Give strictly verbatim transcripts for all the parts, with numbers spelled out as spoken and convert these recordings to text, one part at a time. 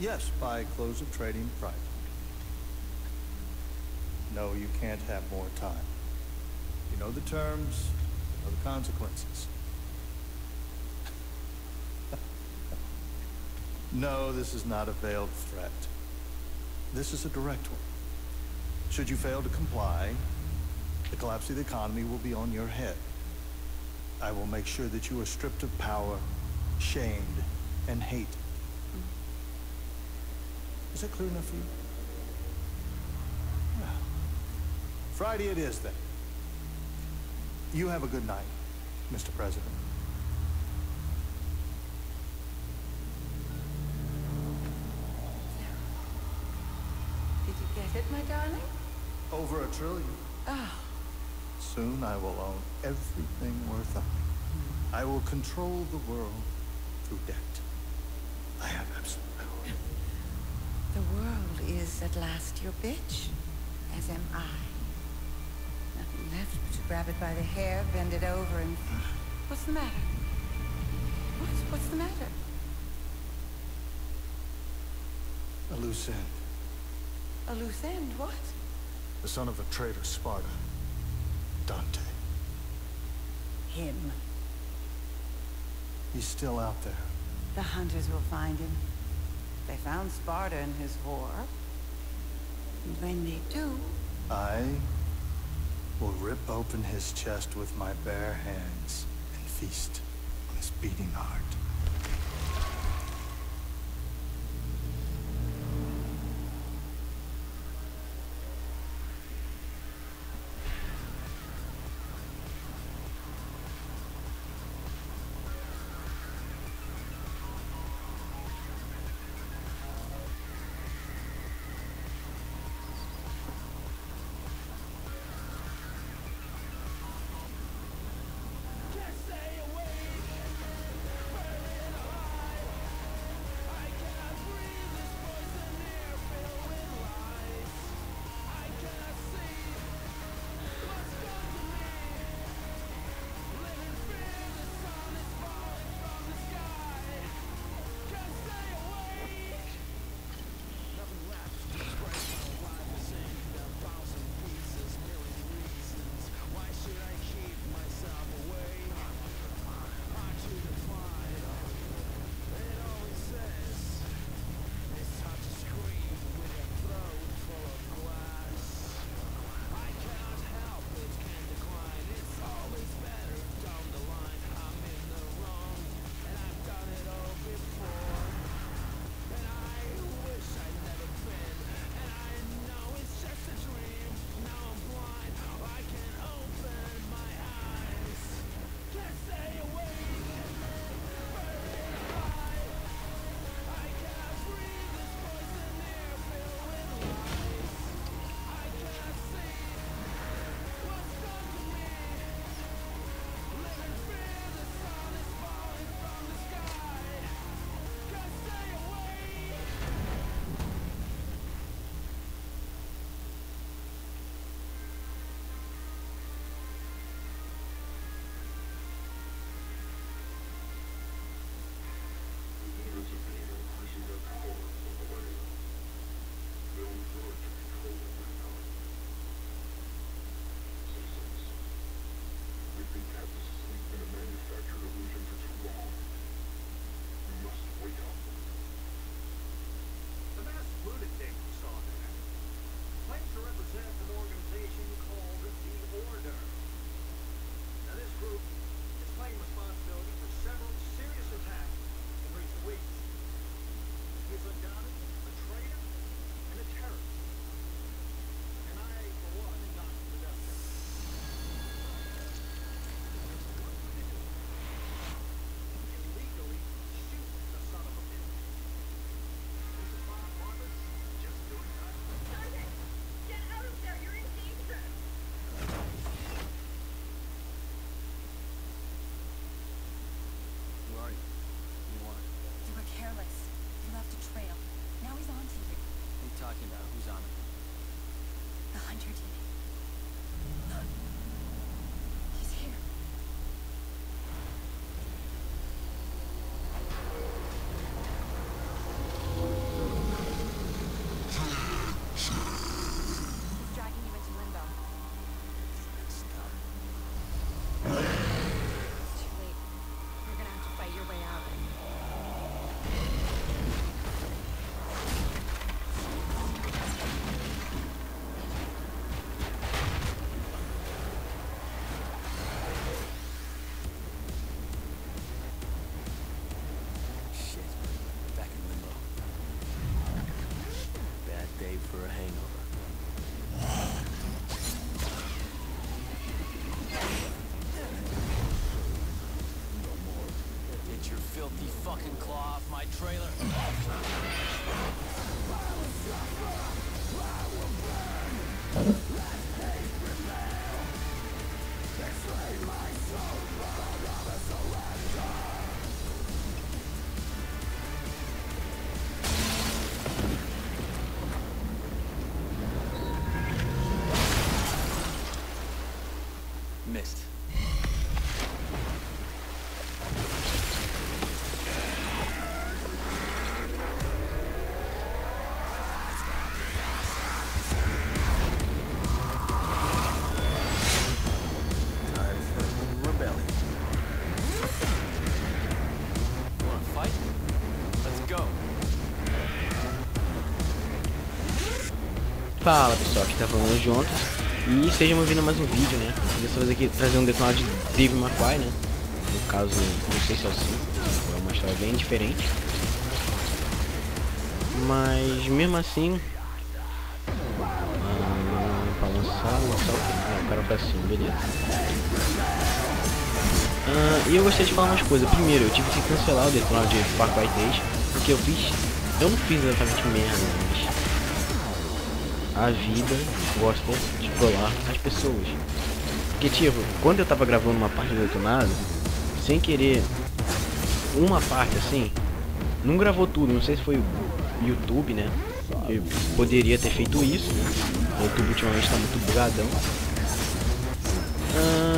Yes, by close of trading Friday. No, you can't have more time. You know the terms, you know the consequences. No, this is not a veiled threat. This is a direct one. Should you fail to comply, the collapse of the economy will be on your head. I will make sure that you are stripped of power, shamed, and hate. Is that clear enough for you? Well, Friday it is, then. You have a good night, Mister President. Did you get it, my darling? Over a trillion. Oh. Soon I will own everything worth owning. I will control the world through debt. I have absolute power. The world is at last your bitch, as am I. Nothing left but to grab it by the hair, bend it over, and... What's the matter? What? What's the matter? A loose end. A loose end? What? The son of a traitor, Sparta. Dante. Him. He's still out there. The hunters will find him. They found Sparta and his whore. And when they do... I will rip open his chest with my bare hands and feast on his beating heart. fucking claw off my trailer. Missed. Time for rebellion. Wanna fight? Let's go. Fala pessoal, aqui tá falando juntos. E sejam bem-vindos a mais um vídeo, né? Dessa vez aqui trazer um detonado de Devil May Cry, né? No caso, não sei se é o cinco, é uma história bem diferente. Mas mesmo assim, ah, pra lançar, lançar o que? Ah, o cara foi assim, beleza. Ah, e eu gostaria de falar umas coisas. Primeiro, eu tive que cancelar o detonado de Far Cry três, porque eu fiz, eu não fiz exatamente merda, mas a vida gosta de trollar as pessoas. Porque tipo, quando eu tava gravando uma parte do detonado, sem querer, uma parte assim, não gravou tudo, não sei se foi o YouTube, né? Eu poderia ter feito isso, né? O YouTube ultimamente tá muito bugadão. Ah,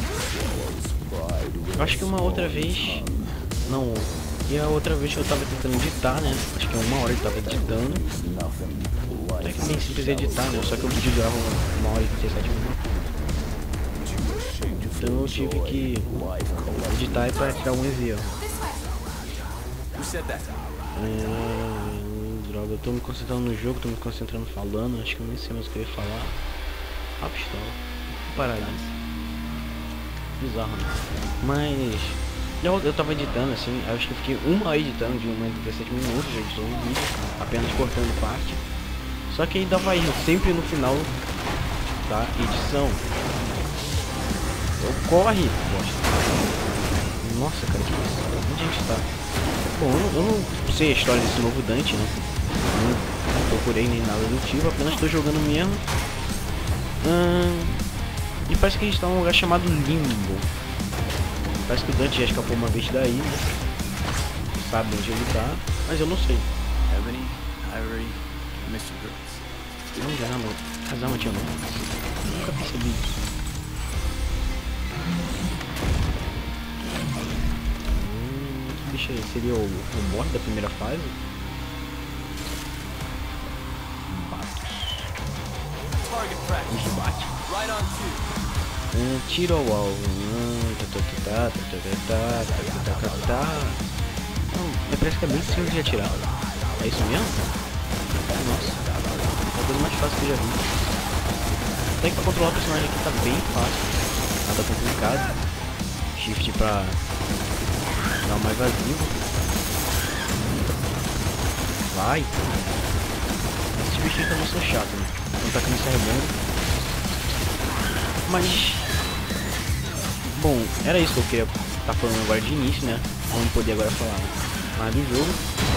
acho que uma outra vez, não, e a outra vez que eu tava tentando editar, né? Acho que uma hora eu tava editando. Até que é bem simples editar, né? Só que o vídeo durava uma hora e trinta e sete minutos. Então eu tive que editar e para tirar um erro. Who said that? É, droga, eu tô me concentrando no jogo, tô me concentrando falando, acho que eu nem sei mais o que eu ia falar. A pistola. Vou parar isso. Bizarro, né? Mas eu, eu tava editando assim, acho que eu fiquei uma hora editando de uma dezessete minutos, já editou um vídeo, apenas cortando parte. Só que aí dava erro, sempre no final da edição. Ocorre! Nossa, cara, que isso? Onde a gente tá? Bom, eu não, eu não sei a história desse novo Dante, né? Não procurei nem nada do tipo, apenas tô jogando mesmo. Hum, e parece que a gente tá num lugar chamado Limbo. Parece que o Dante já escapou uma vez daí, né? Sabe onde ele tá, mas eu não sei. Ebony, Ivory, mister Girls. Não, já não, as armas tinham nome. Nunca percebi isso. Hum, que bicho é esse? Seria o, o boss da primeira fase? Batos. Target practice. Os bate. Right on cue. Hum, tiro ao alvo. Hum, tá, tá, tá, tá, tá, tá, tá, tá, tá. Hum, parece que é bem simples de atirar. É isso mesmo? Nossa. É a coisa mais fácil que eu já vi. Até que pra controlar o personagem aqui tá bem fácil. Nada complicado. Shift pra dar mais vazio. Vai. Esses bichinhos também são chatos, né? Não tá carregando. Mas... bom, era isso que eu queria estar falando agora de início, né? Vamos poder agora falar mais do jogo.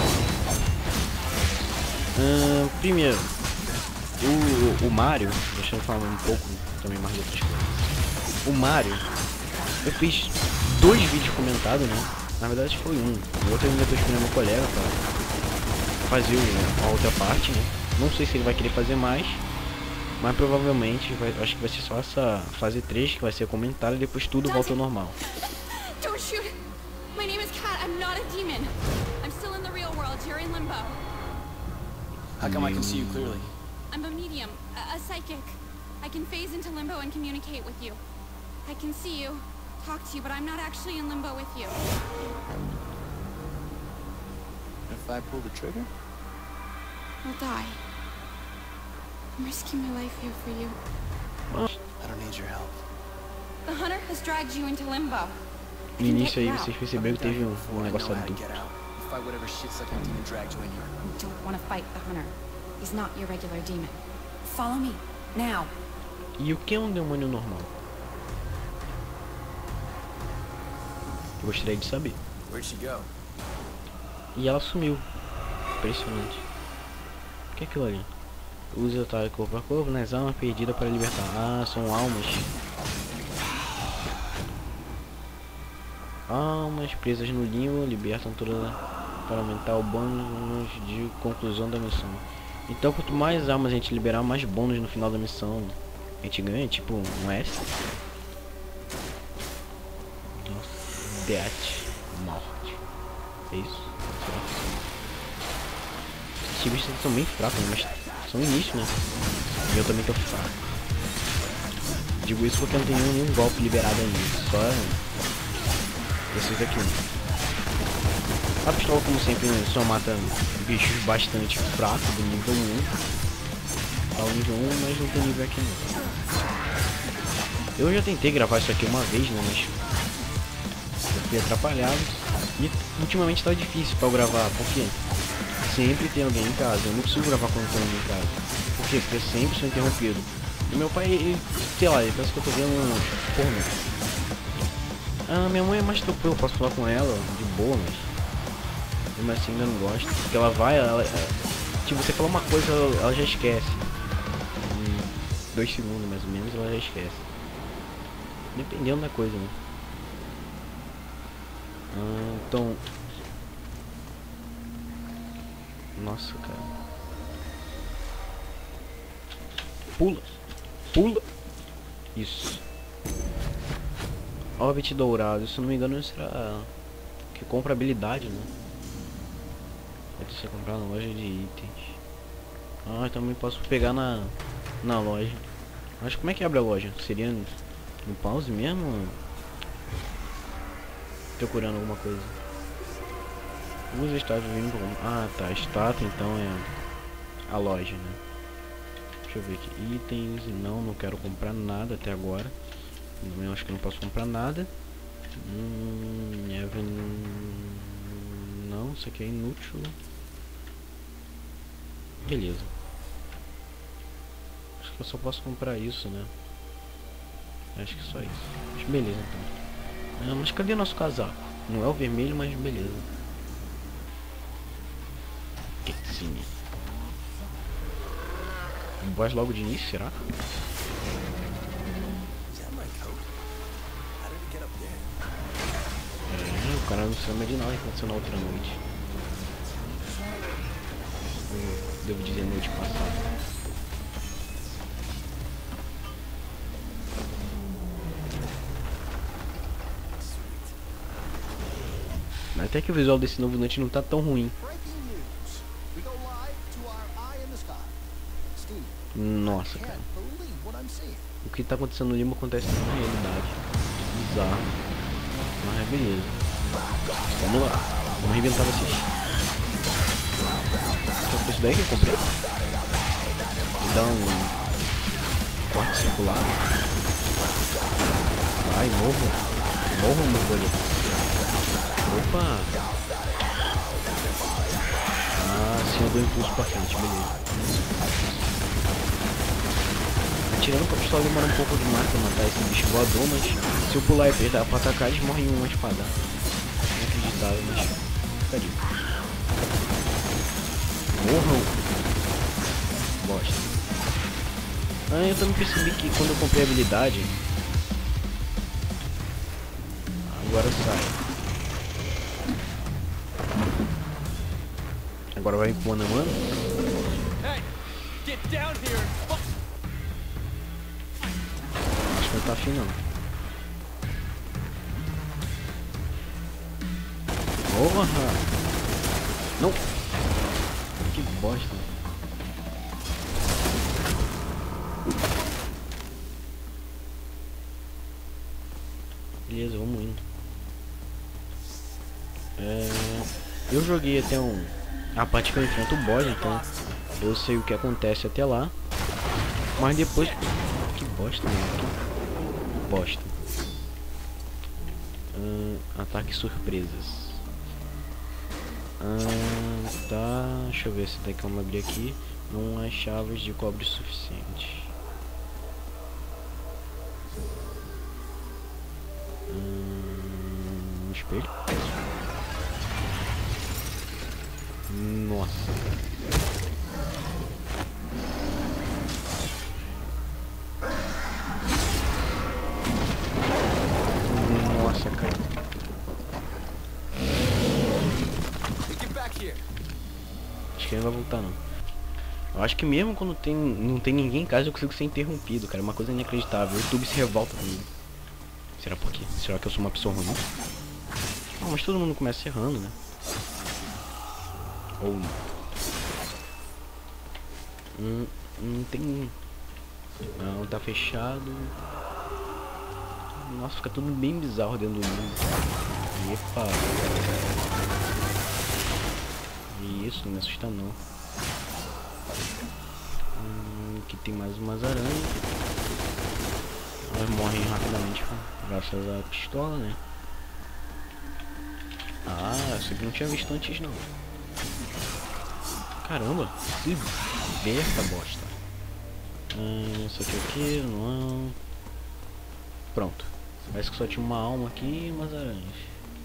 Uh, primeiro, o, o Mario, deixa eu falar um pouco também mais de outras coisas. O Mario, eu fiz dois vídeos comentados, né? Na verdade foi um, o outro eu ainda tô esperando meu colega pra fazer a outra parte, né? Não sei se ele vai querer fazer mais, mas provavelmente vai, acho que vai ser só essa fase três que vai ser comentada e depois tudo volta ao normal. Don't shoot! My name is Kat. I'm not a demon. I'm still in the real world. You're in limbo. How come I can see you clearly? I'm a medium, a, a psychic. I can phase into limbo and communicate with you. I can see you, talk to you, but I'm not actually in limbo with you. If I pull the trigger? You'll die. I'm risking my life here for you. I don't need your help. The hunter has dragged you into limbo. No início aí vocês perceberam que teve um, um negócio I know how to adulto. get out. Fight whatever shit-sucking demon dragged you in here. You don't want to fight the hunter. He's not your regular demon. Follow me, now. E o que é um demônio normal? Eu gostaria de saber. Where'd she go? E ela sumiu. Impressionante. O que é aquilo ali? Use o atalho corpo a corpo nas almas perdidas para libertar. Ah, são almas. Almas presas no limbo libertam toda para aumentar o bônus de conclusão da missão. Então quanto mais almas a gente liberar, mais bônus no final da missão a gente ganha, tipo um S. Nossa, Death, morte. É isso? Esses bichos são bem fracos, né? Mas são início, né? E eu também tô fraco. Digo isso porque eu não tenho nenhum golpe liberado ainda. Só esses aqui. A pistola, como sempre, só mata bichos bastante fracos do nível um. Tá o nível um, mas não tem nível aqui não. Eu já tentei gravar isso aqui uma vez, né? Mas eu fui atrapalhado. E ultimamente tá difícil pra eu gravar, porque sempre tem alguém em casa. Eu não consigo gravar quando tem alguém em casa. Por quê? Porque eu sempre sou interrompido. E meu pai, ele, sei lá, ele pensa que eu tô vendo um pornô. Ah, minha mãe é mais tranquila, eu posso falar com ela de boa, mas mesmo assim ainda não gosto. Porque ela vai, ela, ela, tipo, você fala uma coisa, ela, ela já esquece. Em dois segundos mais ou menos ela já esquece. Dependendo da coisa, né? Ah, então. Nossa, cara. Pula! Pula! Isso. Orbit dourado, se não me engano isso será que compra habilidade, né? Pode ser comprar na loja de itens. Ah, também posso pegar na, na loja. Mas como é que abre a loja? Seria no, no pause mesmo? Procurando alguma coisa. Usa estátua vindo como... Ah tá, estátua então é a loja, né? Deixa eu ver aqui. Itens, não, não quero comprar nada até agora. Eu acho que não posso comprar nada. Hum, Evan... Não, isso aqui é inútil. Beleza. Acho que eu só posso comprar isso, né? Acho que só isso. Mas beleza então. Ah, mas cadê nosso casaco? Não é o vermelho, mas beleza. Que sim. Boss logo de início, será? É, o cara não se lembra de nada que aconteceu na outra noite. Eu devo dizer noite passada. Mas até que o visual desse novo noite não tá tão ruim. Nossa, cara. O que tá acontecendo no limbo acontece na realidade. Bizarro. Mas beleza. Vamos lá. Vamos arrebentar vocês. Então foi isso daí que eu comprei. Vou dar um corte circular. Vai, morro. Morro, meu coisa. Opa. Ah, sim, eu dou impulso pra frente, beleza. Atirando com a pistola demora um pouco demais pra matar esse bicho voador, mas se eu pular e apertar pra atacar, eles morrem em uma espada. Inacreditável, mas cadê? Morram! Bosta. Ah, eu também percebi que quando eu comprei a habilidade, agora sai. Agora vai pro mano a mano. Hey, get down here. Acho que não tá afim não. Porra! Não! Que bosta! Beleza, vamos indo. É... Eu joguei até um... a parte que eu enfrento o boss, então eu sei o que acontece até lá. Mas depois... Que bosta, mano. Que bosta. Hum, ataque surpresas. Hum, tá... Deixa eu ver se daqui vamos abrir aqui. Não há chaves de cobre suficiente. Hum, espelho. Nossa. Nossa, cara. Get back here. Acho que ele não vai voltar, não. Eu acho que mesmo quando tem, não tem ninguém em casa, eu consigo ser interrompido, cara. É uma coisa inacreditável. O YouTube se revolta comigo. Será por quê? Será que eu sou uma pessoa ruim? Não, mas todo mundo começa errando, né? Ou não. Hum, não tem... Não, tá fechado. Nossa, fica tudo bem bizarro dentro do mundo. Epa. Isso, não me assusta não. Hum, aqui tem mais umas aranhas. Elas morrem rapidamente graças à pistola, né? Ah, isso aqui não tinha visto antes não. Caramba, que berta bosta. Hum, isso aqui aqui, não. Pronto. Parece que só tinha uma alma aqui e umas aranhas.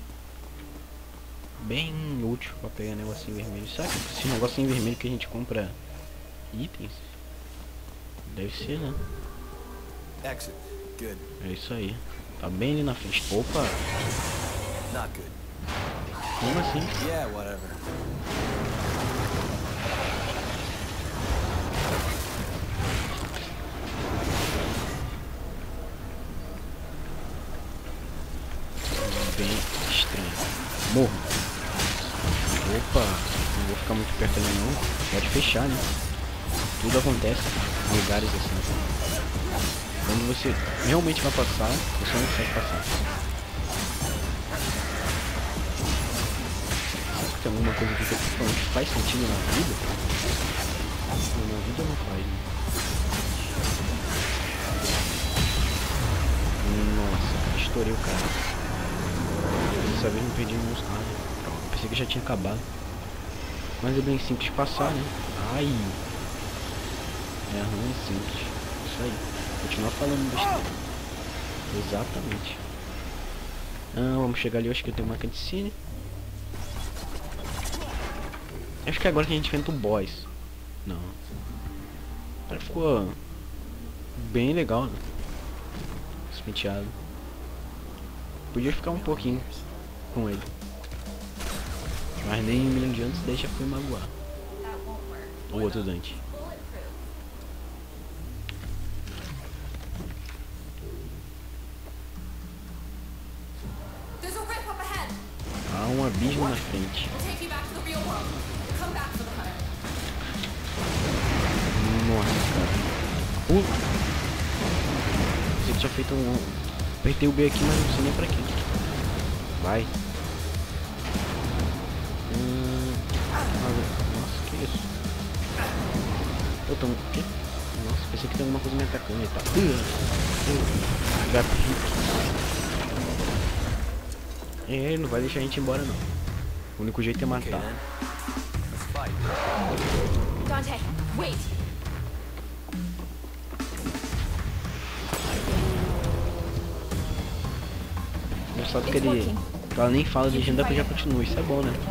Bem útil pra pegar negocinho vermelho. Será que esse negocinho vermelho que a gente compra itens? Deve ser, né? Exit. Good. É isso aí. Tá bem ali na frente. Opa! Not good. Como assim? Yeah, whatever. Bem estranho. Morro. Opa! Não vou ficar muito perto ali não. Pode fechar, né? Tudo acontece em lugares assim. Quando você realmente vai passar, você não consegue passar. Tem alguma coisa que realmente faz sentido na vida? Na vida não faz, né? Nossa, cara, estourei o cara. Dessa vez não perdi nenhum nada. Pensei que já tinha acabado. Mas é bem simples passar, né? Ai! É ruim, simples. Isso aí. Continuar falando besteira. Exatamente. Ah, vamos chegar ali. Eu acho que eu tenho uma cutscene. Acho que é agora que a gente enfrenta o boss. Não. Cara, ficou bem legal, né? Esse penteado. Podia ficar um pouquinho com ele. Mas nem um milhão de anos deixa foi magoar. O outro Dante. Há um abismo na frente. Nossa, cara. Uh! Ele tinha feito um... Apertei o B aqui, mas não sei nem pra quê. Vai. Hum... Nossa, que isso? Eu tô... O quê? Nossa, pensei que tem alguma coisa me atacando e tal. H P. É, ele não vai deixar a gente embora não. O único jeito é matar. Dante, wait. Engraçado que ele... Ela nem fala de legenda que eu já continuo. Isso é bom, né?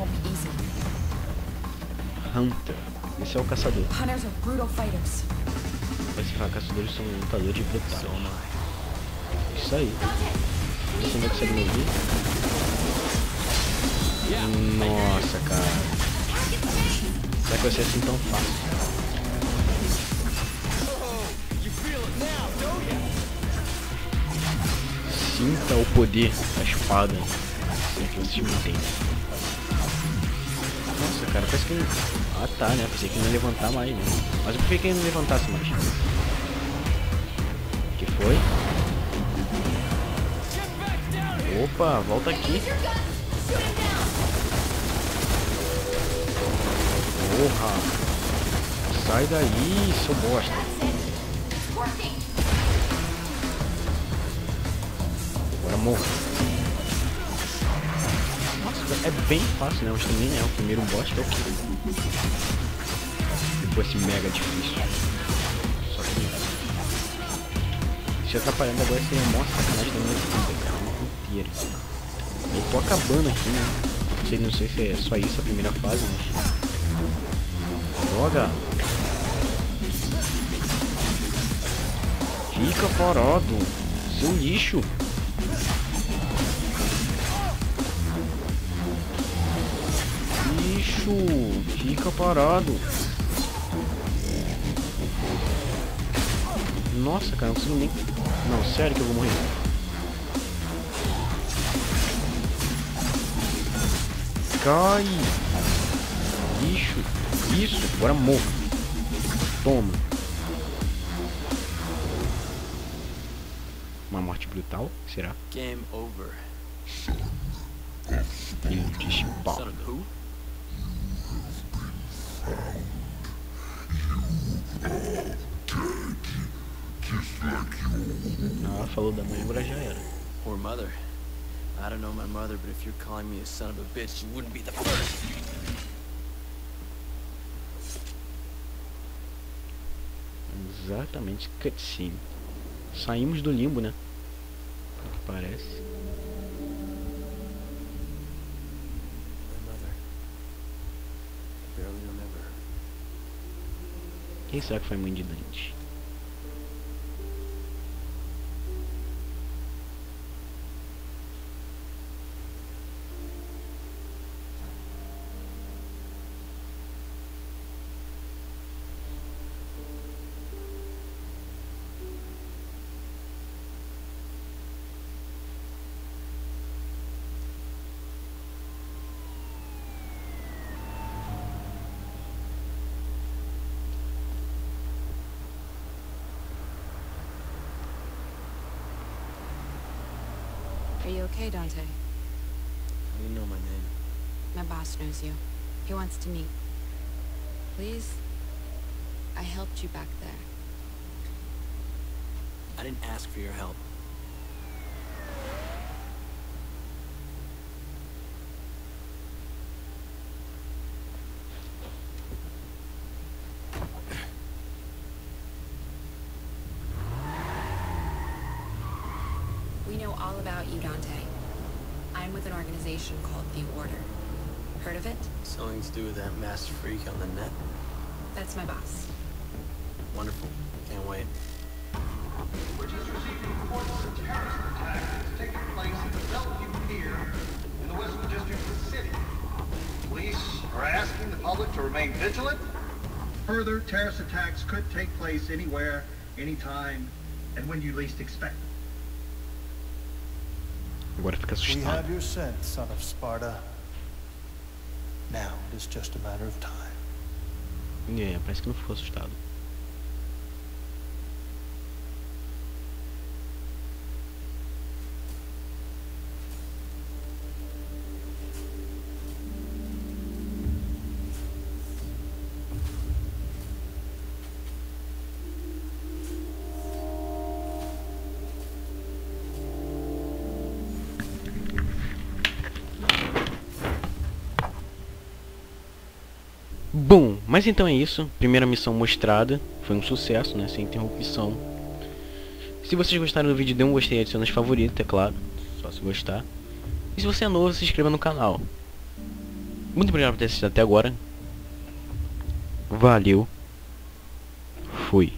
Hunter. Esse é o caçador. Hunters are brutal fighters. Vai se falar, caçadores são lutadores brutais. Isso aí. Você não consegue me ouvir? Nossa, cara. Será que vai ser assim tão fácil? Sinta o poder da espada. Sem que vocês me entendam. Nossa, cara, parece que... Ah, tá, né? Pensei que não ia levantar mais, né? Mas eu preferia que ele não levantasse mais. Que foi? Opa, volta aqui. Porra. Sai daí, seu bosta. Agora morra. Nossa, é bem fácil, né? Mas também é o primeiro boss que é o que? Depois esse mega difícil. Só que... Se atrapalhando agora seria mó sacanagem da minha vida, cara. Uma inteira. Eu tô acabando aqui, né? Não sei, não sei se é só isso a primeira fase, mas... Droga. Fica parado, seu lixo. Lixo, fica parado. Nossa, cara, não consigo nem... Não, sério que eu vou morrer. Cai. Lixo. Isso, agora morro. Toma. Uma morte brutal, será? Game over. Filho de pau. Son of who? Ah, falou da mãe, agora já era. Or mother. I don't know my mother, but if you're calling me a son of a bitch, you wouldn't be the first. Exatamente, cutscene. Saímos do limbo, né? O que parece. My mother. I barely remember her. Quem será que foi a mãe de Dante? Are you okay, Dante? How do you know my name? My boss knows you. He wants to meet. Please? I helped you back there. I didn't ask for your help. We know all about you, Dante. I'm with an organization called The Order. Heard of it? Something to do with that masked freak on the net? That's my boss. Wonderful. Can't wait. We're just receiving reports of a terrorist attack that's taking place in the Bellevue Pier in the Western District of the city. Police are asking the public to remain vigilant. Further terrorist attacks could take place anywhere, anytime, and when you least expect them. Agora fica We assustado. have your scent, son of Sparta. Now it is just a matter of time. É, parece que não ficou assustado. Bom, mas então é isso. Primeira missão mostrada. Foi um sucesso, né? Sem interrupção. Se vocês gostaram do vídeo, dê um gostei e adicione aos favoritos, é claro. Só se gostar. E se você é novo, se inscreva no canal. Muito obrigado por ter assistido até agora. Valeu. Fui.